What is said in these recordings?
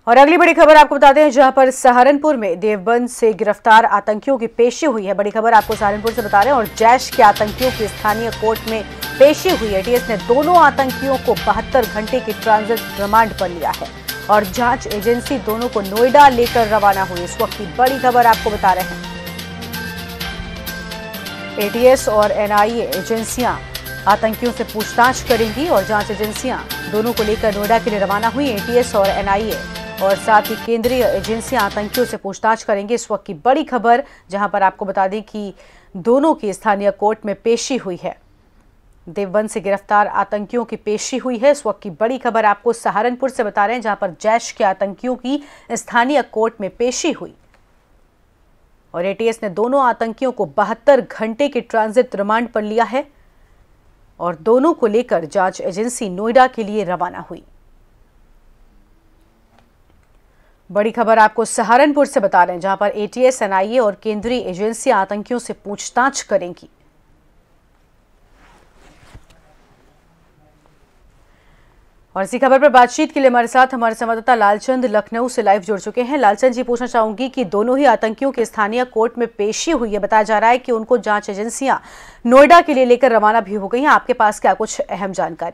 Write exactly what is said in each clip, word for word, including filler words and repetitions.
और अगली बड़ी खबर आपको बताते हैं, जहां पर सहारनपुर में देवबंद से गिरफ्तार आतंकियों की पेशी हुई है। बड़ी खबर आपको सहारनपुर से बता रहे हैं और जैश के आतंकियों की स्थानीय कोर्ट में पेशी हुई है। एटीएस ने दोनों आतंकियों को बहत्तर घंटे की ट्रांजिट रिमांड पर लिया है और जांच एजेंसी दोनों को नोएडा लेकर रवाना हुई। इस वक्त की बड़ी खबर आपको बता रहे हैं, एटीएस और एनआईए एजेंसियां आतंकियों से पूछताछ करेंगी और जांच एजेंसियां दोनों को लेकर नोएडा के लिए रवाना हुई। एटीएस और एनआईए और साथ ही केंद्रीय एजेंसियां आतंकियों से पूछताछ करेंगी। इस वक्त की बड़ी खबर, जहां पर आपको बता दें कि दोनों की स्थानीय कोर्ट में पेशी हुई है। देवबंद से गिरफ्तार आतंकियों की पेशी हुई है। इस वक्त की बड़ी खबर आपको सहारनपुर से बता रहे हैं, जहां पर जैश के आतंकियों की स्थानीय कोर्ट में पेशी हुई और एटीएस ने दोनों आतंकियों को बहत्तर घंटे के ट्रांजिट रिमांड पर लिया है और दोनों को लेकर जांच एजेंसी नोएडा के लिए रवाना हुई। बड़ी खबर आपको सहारनपुर से बता रहे हैं, जहां पर एटीएस, एनआईए और केंद्रीय एजेंसियां आतंकियों से पूछताछ करेंगी। और इसी खबर पर बातचीत के लिए हमारे साथ हमारे संवाददाता लालचंद लखनऊ से लाइव जुड़ चुके हैं। लालचंद जी, पूछना चाहूंगी कि दोनों ही आतंकियों की स्थानीय कोर्ट में पेशी हुई है। बताया जा रहा है कि उनको जांच एजेंसियां नोएडा के लिए लेकर रवाना भी हो गई हैं। आपके पास क्या कुछ अहम जानकारी?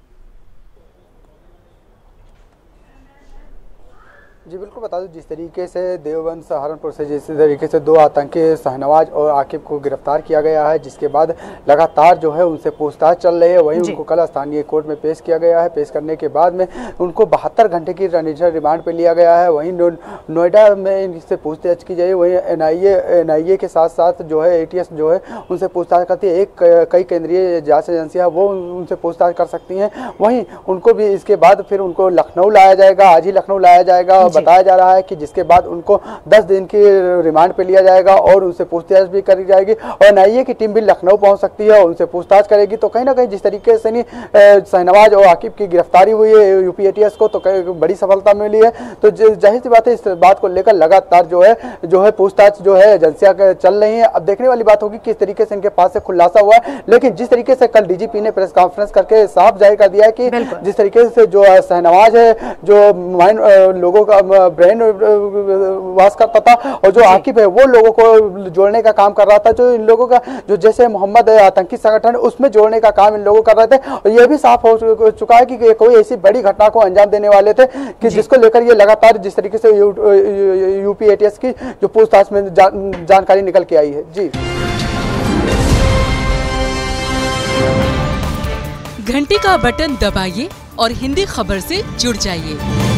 जी बिल्कुल, बता दूं, जिस तरीके से देवबंद सहारनपुर से जिस तरीके से दो आतंकी शाहनवाज और आकिब को गिरफ्तार किया गया है, जिसके बाद लगातार जो है उनसे पूछताछ चल रही है, वहीं उनको कल स्थानीय कोर्ट में पेश किया गया है। पेश करने के बाद में उनको बहत्तर घंटे की ट्रांजिट रिमांड पर लिया गया है। वहीं नोएडा में इनसे पूछताछ की जाए, वहीं एनआईए एनआईए के साथ साथ जो है एटीएस जो है उनसे पूछताछ करती है। एक कई केंद्रीय जांच एजेंसियाँ वो उनसे पूछताछ कर सकती हैं। वहीं उनको भी इसके बाद फिर उनको लखनऊ लाया जाएगा, आज ही लखनऊ लाया जाएगा। बताया जा रहा है कि जिसके बाद उनको दस दिन की रिमांड पे लिया जाएगा और उनसे पूछताछ भी करी जाएगी और एनआईए की टीम भी लखनऊ पहुंच सकती है और उनसे पूछताछ करेगी। तो कहीं ना कहीं जिस तरीके से नहीं शाहनवाज और आकिब की गिरफ्तारी हुई है यूपी एटीएस को, तो बड़ी सफलता मिली है। तो जाहिर सी बात है, इस बात को लेकर लगातार जो है जो है पूछताछ जो है एजेंसियां चल रही है। अब देखने वाली बात होगी किस तरीके से इनके पास से खुलासा हुआ है। लेकिन जिस तरीके से कल डीजीपी ने प्रेस कॉन्फ्रेंस करके साफ जाहिर कर दिया है कि जिस तरीके से जो शाहनवाज है जो माइंड लोगों का ब्रेन वास करता था और जो आकिब है वो लोगों को जोड़ने का काम कर रहा था, जो इन लोगों का जो जैसे मोहम्मद आतंकी संगठन उसमें जोड़ने का काम इन लोगों कर रहे थे। और ये भी साफ हो चुका है कि कोई ऐसी बड़ी घटना को अंजाम देने वाले थे कि जिसको लेकर ये लगातार जिस तरीके से यूपी एटीएस की जो पूछताछ में जा, जानकारी निकल के आई है। जी, घंटी का बटन दबाइए और हिंदी खबर से जुड़ जाइए।